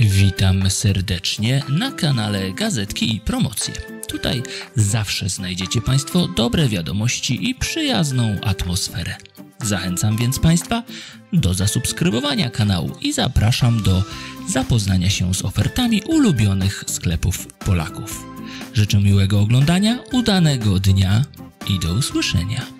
Witam serdecznie na kanale Gazetki i Promocje. Tutaj zawsze znajdziecie Państwo dobre wiadomości i przyjazną atmosferę. Zachęcam więc Państwa do zasubskrybowania kanału i zapraszam do zapoznania się z ofertami ulubionych sklepów Polaków. Życzę miłego oglądania, udanego dnia i do usłyszenia.